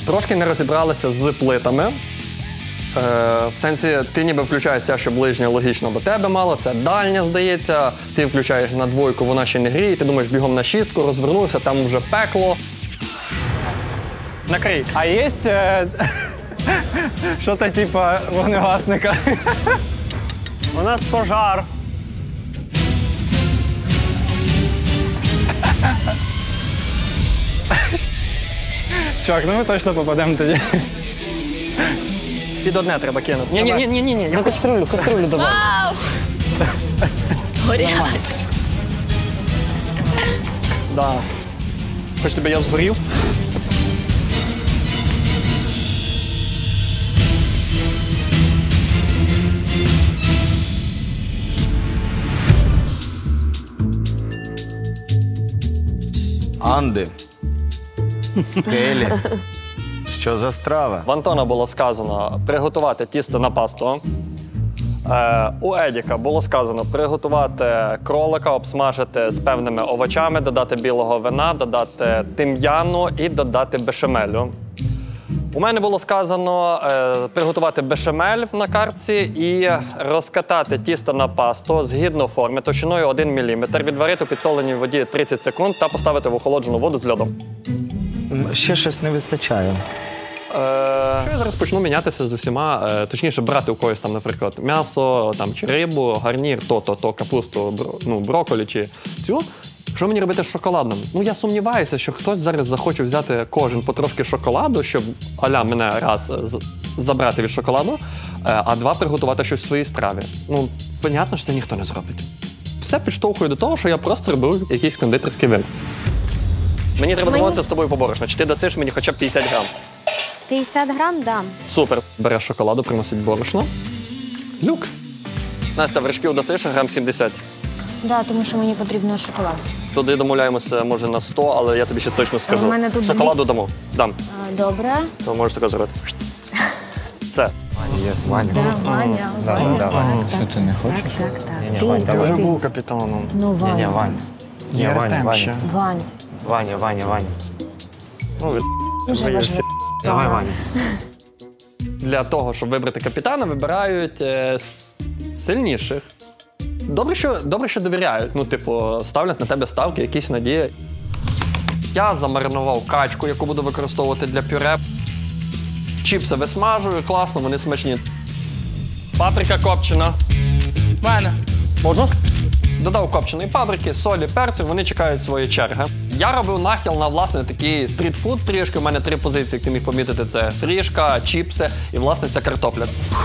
Трошки не розібралися з плитами. В сенсі, ти ніби включаєшся, що ближня логічно до тебе мало, це дальня, здається. Ти включаєш на двойку, вона ще не гріє, ти думаєш бігом на шістку, розвернувся, там вже пекло. Накрий. А є що-то типа вогнегасника? У нас пожар. Чувак, ну ми точно попадемо тоді. Під одне треба кинути. Ні. Я каструлю давай. Вау! Горять. Да. Хоч тебе я згорів? Анди. Скелі. Що за страва? В Антона було сказано приготувати тісто на пасту. У Едіка було сказано приготувати кролика, обсмажити з певними овочами, додати білого вина, додати тим'яну і додати бешамелю. У мене було сказано приготувати бешамель на картці і розкатати тісто на пасту згідно форми товщиною 1 мм, відварити у підсоленій воді 30 секунд та поставити в охолоджену воду з льодом. Ще щось не вистачає. Що я зараз почну мінятися з усіма, точніше брати у когось там, наприклад, м'ясо там, чи рибу, гарнір, то, капусту, брокколі чи цю. Що мені робити з шоколадом? Ну, я сумніваюся, що хтось зараз захоче взяти кожен потрошки шоколаду, щоб а-ля мене раз забрати від шоколаду, а два приготувати щось в своїй страві. Ну, понятно, що це ніхто не зробить. Все підштовхує до того, що я просто робив якийсь кондитерський вир. Мені треба домовитися з тобою по борошну. Чи ти дасиш мені хоча б 50 грам? 50 грам дам. Супер. Береш шоколаду, приносить борошно. Люкс. Настя, вершків дасиш грам 70? Да, тому що мені потрібно шоколад. Туди домовляємося, може, на 100, але я тобі ще точно скажу. У мене тут шоколаду дамо. Дам. Добре. То можеш таке зробити. Все. Ваня. Ваня. Що ти не хочеш? Так. Вань, Я вже давай. був капітаном. Ну, Ваня. Вань. Ні, Ваня. Ваня. Ну, Дуже важливо. Давай, Ваня. для того, щоб вибрати капітана, вибирають сильніших. Добре, що довіряють. Ну, типу, ставлять на тебе ставки, якісь надії. Я замаринував качку, яку буду використовувати для пюре. Чіпси висмажую, класно, вони смачні. Паприка копчена. Мене. Можна? Додав копченої паприки, солі, перцю, вони чекають своєї черги. Я робив нахил на, власне, такий стрітфуд трішки. У мене 3 позиції, як ти міг помітити, це фрішка, чіпси і, власне, ця картопля.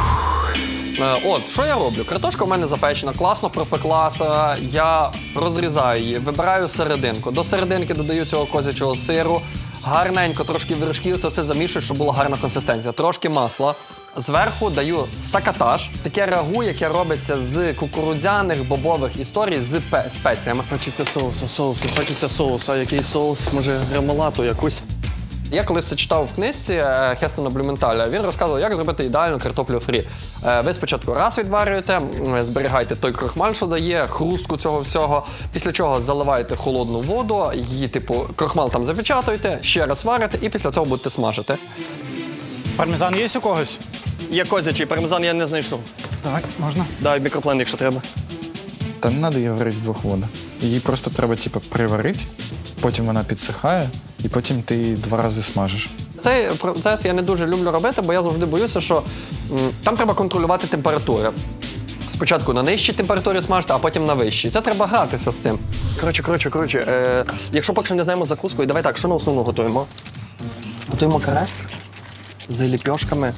От, що я роблю? Картошка у мене запечена, класно пропеклася, я розрізаю її, вибираю серединку. До серединки додаю цього козячого сиру, гарненько, трошки вершків, це все замішую, щоб була гарна консистенція. Трошки масла. Зверху даю сакатаж, таке рагу, яке робиться з кукурудзяних, бобових історій з спеціями. Хочеться соусу, який соус, може, ремолату якусь. Я колись це читав в книжці Хестона Блюменталя. Він розказував, як зробити ідеальну картоплю фрі. Ви спочатку раз відварюєте, зберігаєте той крохмаль, що дає, хрустку цього всього. Після чого заливаєте холодну воду, її, типу, крохмал там запечатуєте, ще раз варите і після того будете смажити. Пармезан є у когось? Є козячий пармезан, я не знайшов. Так, можна. Дай мікроплен, якщо треба. Та не треба її варити в 2 водах. Її просто треба, типу, приварити, потім вона підсихає, і потім ти її 2 рази смажиш. Цей процес я не дуже люблю робити, бо я завжди боюся, що там треба контролювати температури. Спочатку на нижчій температурі смажити, а потім на вищій. Це треба гратися з цим. Коротше, якщо поки що не знаємо закуску, і давай так, що на основну готуємо? Готуємо каре з ліпьошками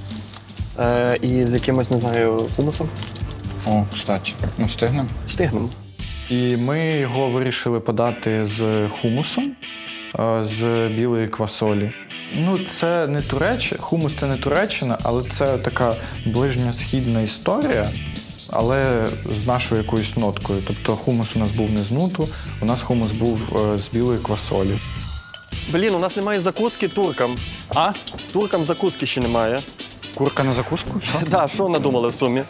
і з якимось, не знаю, хумусом. О, кстати, ну встигнемо. Встигнемо. І ми його вирішили подати з хумусом, з білої квасолі. Ну, це не Туреччина, хумус – це не Туреччина, але це така ближньосхідна історія, але з нашою якоюсь ноткою. Тобто хумус у нас був не з нуту, у нас хумус був з білої квасолі. Блін, у нас немає закуски туркам. А? Туркам закуски ще немає. Курка на закуску? Що? Так, що надумали в сумі?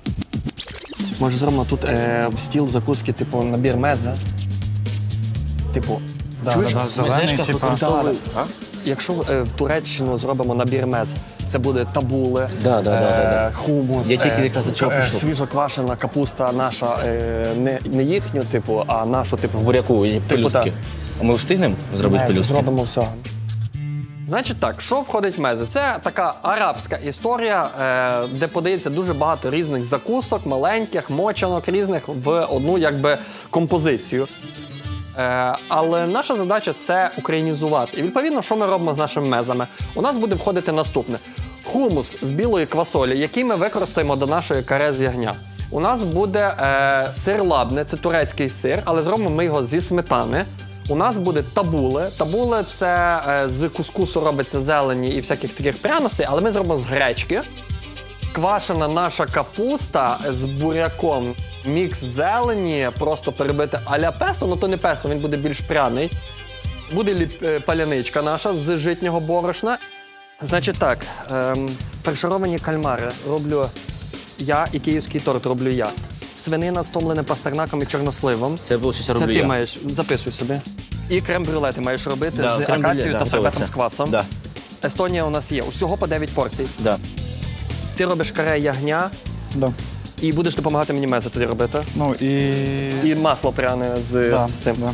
Може, зробимо тут в стіл закуски, типу, набір меза. Типу, Зелений, типа. Якщо в Туреччину зробимо набір мез, це буде табули, хумус, Я тільки якраз до цього пішов. свіжоквашена капуста наша, не їхню, типу, а нашу, типу, В буряку і пелюстки. А ми встигнемо зробити пелюстки? Зробимо все. Значить так, що входить в мези? Це така арабська історія, де подається дуже багато різних закусок, маленьких, мочанок різних в одну якби композицію. Але наша задача – це українізувати. І відповідно, що ми робимо з нашими мезами? У нас буде входити наступне. Хумус з білої квасолі, який ми використаємо до нашої каре з ягня. У нас буде сир лабне, це турецький сир, але зробимо ми його зі сметани. У нас буде табуле. Табуле – це з кускусу робиться зелені і всяких таких пряностей, але ми зробимо з гречки. Квашена наша капуста з буряком. Мікс зелені, просто перебити а-ля песто, ну то не песто, він буде більш пряний. Буде паляничка наша з житнього борошна. Значить так, фаршировані кальмари роблю я і київський торт роблю я. Свинина з томленим пастернаком і чорносливом. Це було щось Це роблю ти я. маєш, записуй собі. І крем-брюле ти маєш робити Да, з крем-брюле, акацією да, та готово сербетом все. з квасом. Да. Естонія у нас є. Усього по 9 порцій. Да. Ти робиш каре ягня Да. і будеш допомагати мені мези тоді робити. Ну і... І масло пряне з Да, тим. да.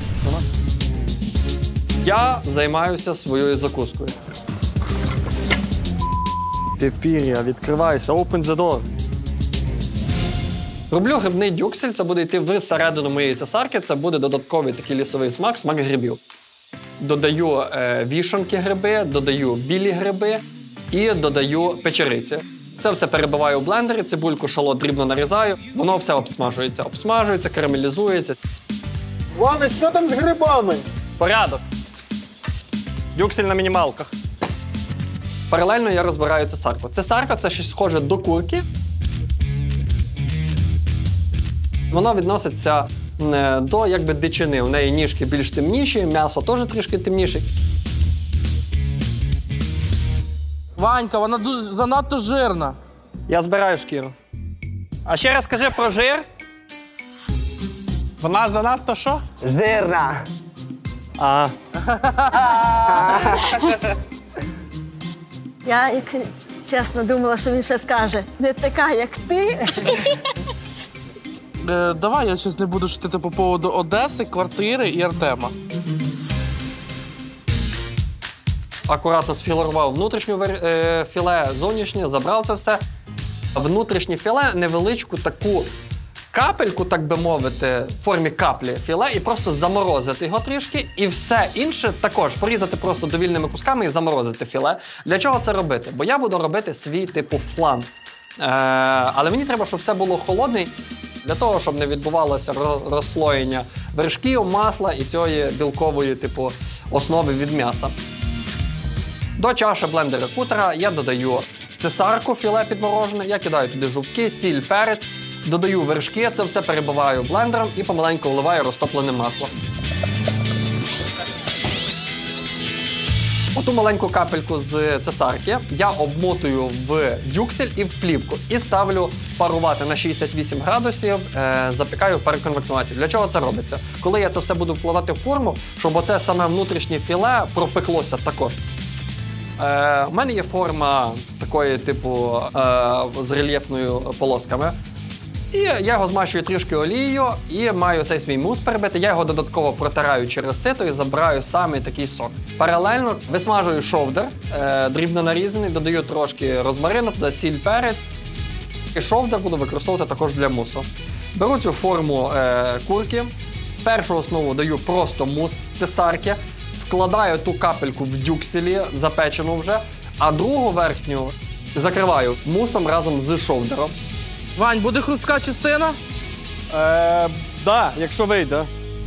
Я займаюся своєю закускою. Ти пір'я, відкривайся, open the door. Роблю грибний дюксель, це буде йти всередину моєї цесарки, це буде додатковий такий лісовий смак, смак грибів. Додаю вішанки гриби, додаю білі гриби і додаю печериці. Це все перебиваю у блендері, цибульку, шалот дрібно нарізаю, воно все обсмажується, карамелізується. Ване, що там з грибами? Порядок. Дюксель на мінімалках. Паралельно я розбираю цесарку. Цесарка – це щось схоже до курки. Вона відноситься до якби дичини. У неї ніжки більш темніші, м'ясо теж трішки темніше. Ванька, вона занадто жирна. Я збираю шкіру. А ще раз скажи про жир. Вона занадто що? Жирна. А. Я, як чесно, думала, що він ще скаже, не така, як ти. Давай я щось не буду шутити по поводу Одеси, квартири і Артема. Акуратно сфілерував внутрішню філе, зовнішнє, забрав це все. Внутрішнє філе невеличку таку капельку, так би мовити, в формі каплі філе і просто заморозити його трішки. І все інше також порізати просто довільними кусками і заморозити філе. Для чого це робити? Бо я буду робити свій типу флан. Але мені треба, щоб все було холодне, для того, щоб не відбувалося розслоєння вершків, масла і цієї білкової типу основи від м'яса. До чаші блендера кутера я додаю цесарку, філе підморожене, я кидаю туди жовтки, сіль, перець, додаю вершки, це все перебиваю блендером і помаленьку вливаю розтоплене масло. Оту маленьку капельку з цесарки я обмотую в дюксель і в плівку і ставлю парувати на 68 градусів, запікаю в переконвектуваті. Для чого це робиться? Коли я це все буду вкладати в форму, щоб оце саме внутрішнє філе пропеклося також. У мене є форма такої типу з рельєфною полосками. І я його змащую трішки олією і маю цей свій мус перебити. Я його додатково протираю через сито і забираю саме такий сок. Паралельно висмажую шовдер, дрібно нарізаний, додаю трошки розмарину, туди сіль, перець. І шовдер буду використовувати також для мусу. Беру цю форму курки, першу основу даю просто мус з цесарки, вкладаю ту капельку в дюкселі, запечену вже, а другу верхню закриваю мусом разом з шовдером. Вань, буде хрустка частина? Да, якщо вийде.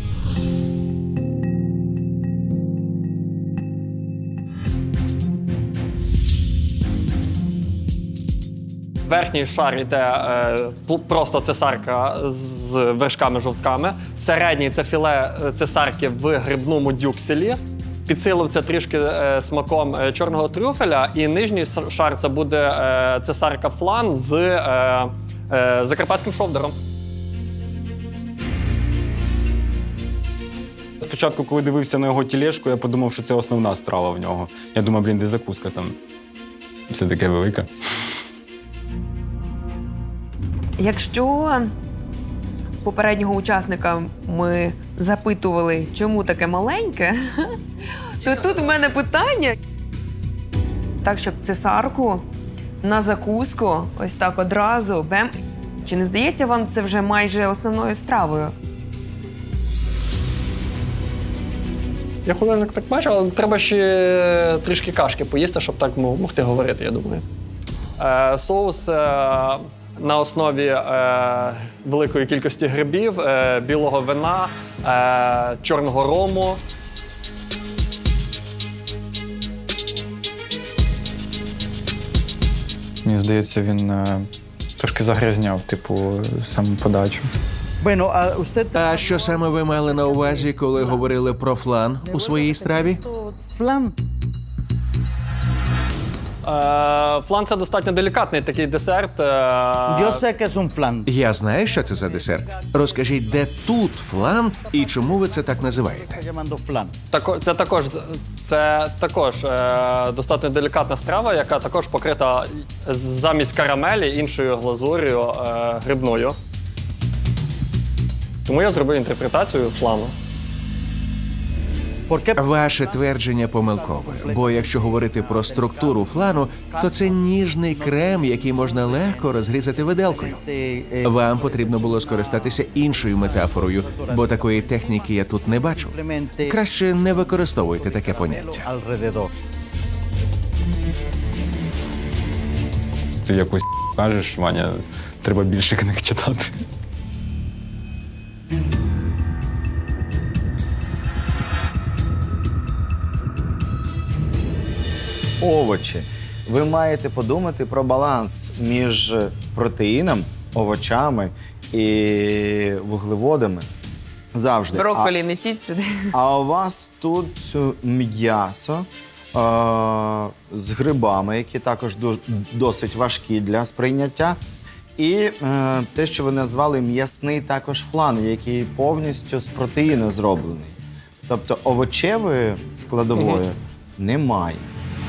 Верхній шар йде просто цесарка з вершками-жовтками. Середній – це філе цесарки в грибному дюкселі. Підсилив це трішки смаком чорного трюфеля. І нижній шар – це буде цесарка флан з закарпатським шовдером. спочатку, коли дивився на його тілешку, я подумав, що це основна страва в нього. Я думав, де закуска там. Все таке велике. Якщо попереднього учасника ми запитували, чому таке маленьке, то тут в мене питання. Так, щоб цесарку на закуску, ось так одразу, бем. Чи не здається вам це вже майже основною стравою? Я художник так бачу, але треба ще трішки кашки поїсти, щоб так могти говорити, я думаю. Соус на основі великої кількості грибів, білого вина, чорного рому. Мені здається, він трошки загрязняв, типу, саму подачу. А що саме ви мали на увазі, коли говорили про флан у своїй страві? Флан – це достатньо делікатний такий десерт. Я знаю, що це за десерт. Розкажіть, де тут флан і чому ви це так називаєте? Це також достатньо делікатна страва, яка також покрита замість карамелі іншою глазур'ю грибною. Тому я зробив інтерпретацію флану. Ваше твердження помилкове, бо якщо говорити про структуру флану, то це ніжний крем, який можна легко розрізати виделкою. Вам потрібно було скористатися іншою метафорою, бо такої техніки я тут не бачу. Краще не використовуйте таке поняття. Ти якось кажеш, Ваня, треба більше книг читати. Овочі. Ви маєте подумати про баланс між протеїном, овочами і вуглеводами. Завжди. Брокколі несіть сюди. А у вас тут м'ясо з грибами, які також досить важкі для сприйняття. І те, що ви назвали м'ясний також флан, який повністю з протеїну зроблений. Тобто овочевої складової немає.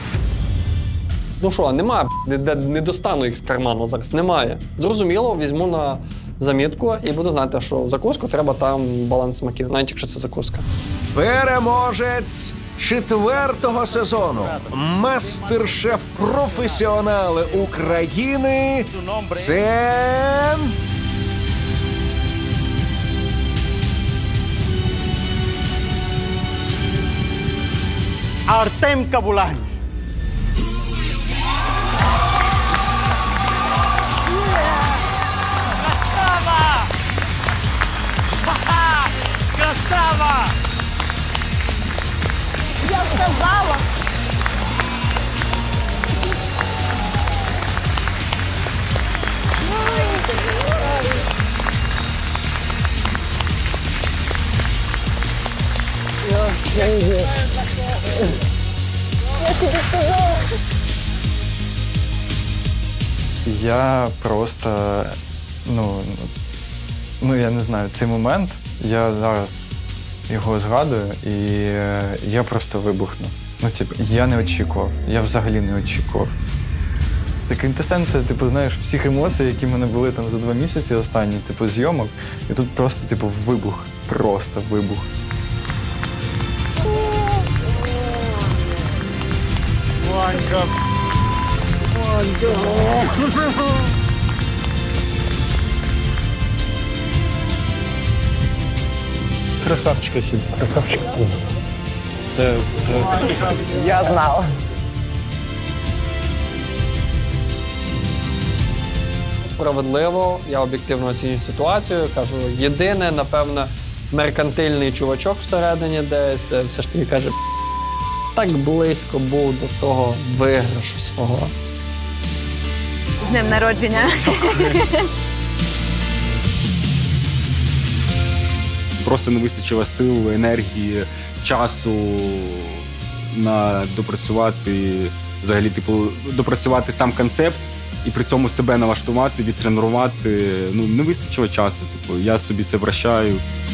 Ну що, немає, не достану їх з карману зараз, немає. Зрозуміло, візьму на замітку і буду знати, що в закуску треба там баланс смаків, навіть якщо це закуска. Переможець 4-го сезону. Мастер-шеф професіонали України. Це... Артем Кабулань. Красава! Я сказала! Я тобі сказала! Я просто, я не знаю, цей момент, я зараз його згадую, і я просто вибухнув. Я не очікував, я взагалі не очікував. Це квінтесенція, знаєш, всіх емоцій, які в мене були там за 2 місяці останні, зйомок, і тут просто, вибух, просто вибух. Ванька! Ванька! Красавчик, Василь, красавчик. Це... Я знала. Справедливо, я об'єктивно оцінюю ситуацію, кажу, єдине, напевно, меркантильний чувачок всередині десь, все ж таки каже, так близько був до того виграшу свого. З днем народження! Просто не вистачило сил, енергії, часу на допрацювати, взагалі, допрацювати сам концепт і при цьому себе налаштувати, відтренувати. Не вистачило часу, я собі це прощаю.